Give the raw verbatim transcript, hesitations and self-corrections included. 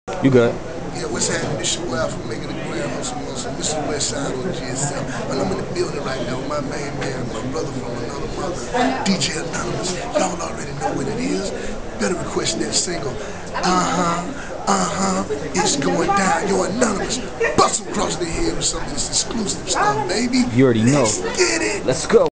You good? Yeah, what's happening? It's your boy from making the grand hustle muscle. This is Westside on G S M. And I'm in the building right now with my main man, my brother from another mother, D J Anonymous. Y'all already know what it is. Better request that single. Uh-huh, uh-huh, it's going down. You're Anonymous. Bust him across the head with some of this exclusive stuff, baby. You already know. Let's get it. Let's go.